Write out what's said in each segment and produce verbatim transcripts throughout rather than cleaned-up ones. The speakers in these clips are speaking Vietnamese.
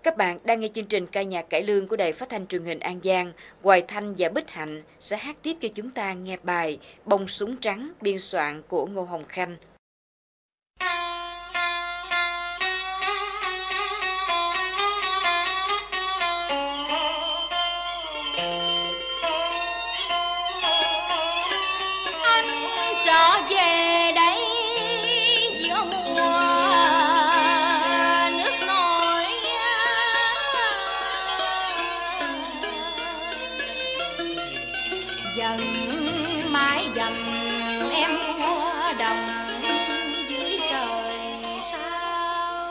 Các bạn đang nghe chương trình ca nhạc cải lương của Đài Phát thanh Truyền hình An Giang. Hoài Thanh và Bích Hạnh sẽ hát tiếp cho chúng ta nghe bài Bông Súng Trắng biên soạn của Ngô Hồng Khanh. Dần mãi dầm em hoa đồng dưới trời sao.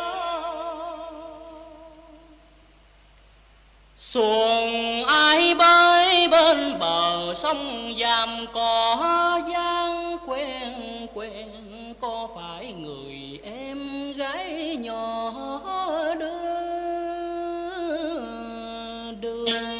Xuồng ai bơi bên bờ sông Giàm cỏ giang quen quen, có phải người em gái nhỏ đưa đường.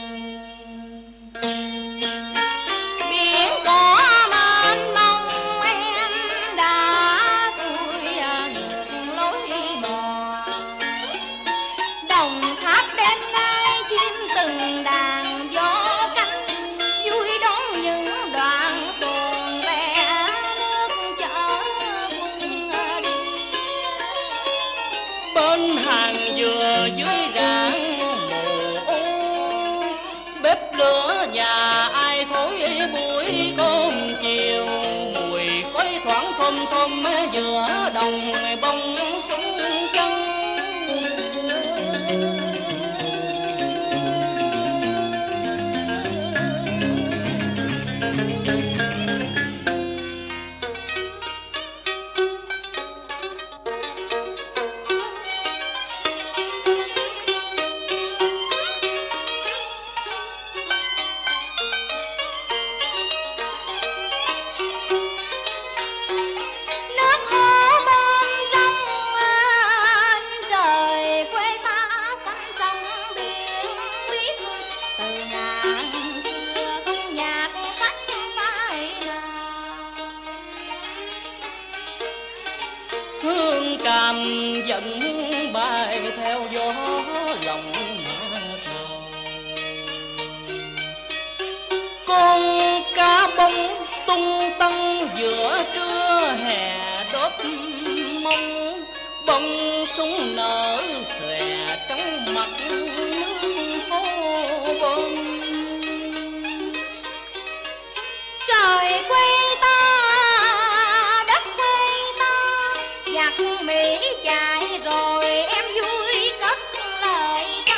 Bên hàng dừa dưới rạng mù u, bếp lửa nhà ai thối buổi cơm chiều, mùi khói thoảng thơm thơm giữa đồng bông súng trắng. Hương cam dẫn bay theo gió lòng mã cầu, con cá bông tung tăng giữa trưa hè đốt mông, bông súng nở xòe trắng mặt nước phố bông. Trời quê ta, đất quê ta, giặc Mỹ chạy rồi em vui cất lời ca.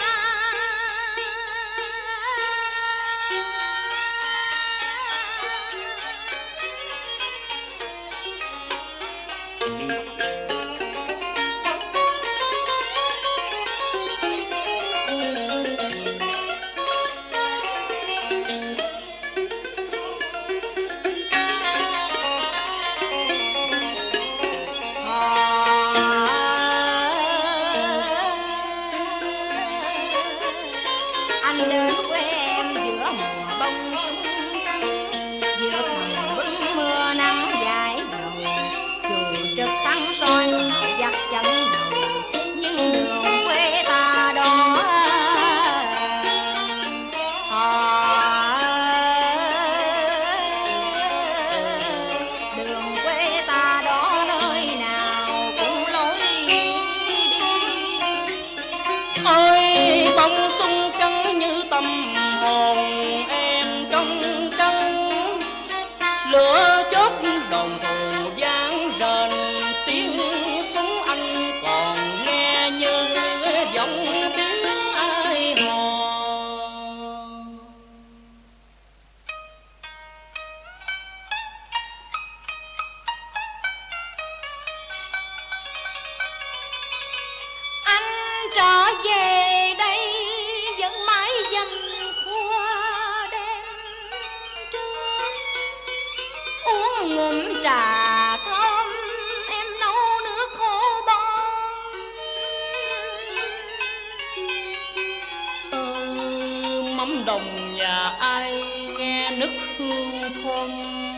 Anh đến quê em giữa mùa bông súng trắng, giữa thầm bưng mưa nắng dài đầu, dù trực thăng soi giặc chân đầu, nhưng đường quê ta đó đường quê ta đó nơi nào cũng lối đi. Ôi bông súng trắng như tâm hồn em trong trắng, lửa chớp đồn thù vang rền, tiếng súng anh còn nghe như giọng tiếng ai hò. Anh trở về đây vẫn mãi dầm khua đêm trưa, uống ngụm trà thơm em nấu nước khô bông. Từ mắm đồng nhà ai nghe nức hương thơm,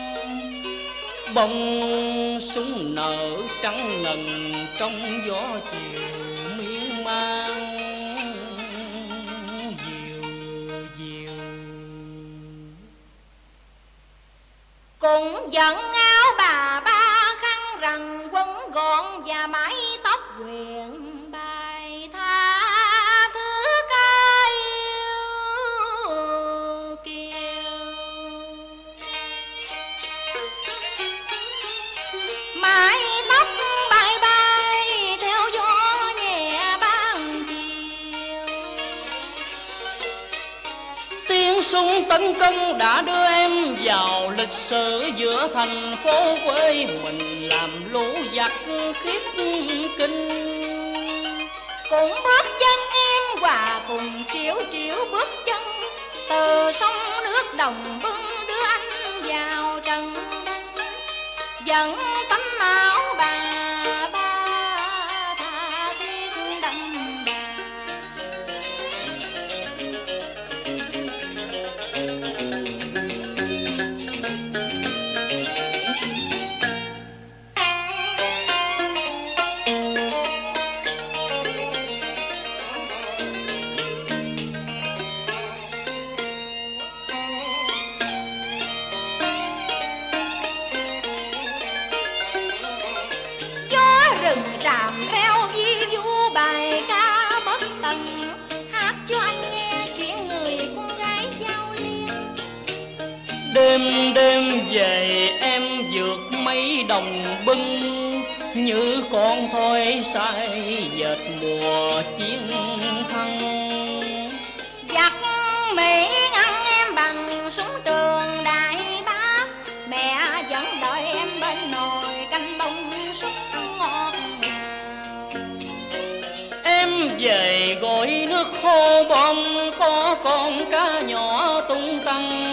bông súng nở trắng ngần trong gió chiều miên man. dẫn áo bà ba khăn rằng quấn gọn và mái tóc quyền bài tha thứ ca yêu kiều. Mái tóc bay bay theo gió nhẹ ban chiều. Tiếng súng tấn công đã đưa em vào lịch sử giữa thành phố quê mình, làm lũ giặc khiếp kinh. Cũng bước chân em hòa cùng triệu triệu bước chân, từ sông nước đồng bưng đưa anh vào trần đăng, dẫn tấm áo bà ba tha thiết đậm đà. Rừng tràm reo vi vu bài ca bất tận, hát cho anh nghe chuyện người con gái giao liên. Đêm đêm về em vượt mấy đồng bưng, như con thoi say dệt mùa chiến thắng. Giặc Mỹ ngăn em bằng súng trường đại bác, mẹ vẫn đợi em bên nồi canh bông súng ngọt ngào. Em về gọi nước khô bom, có con cá nhỏ tung tăng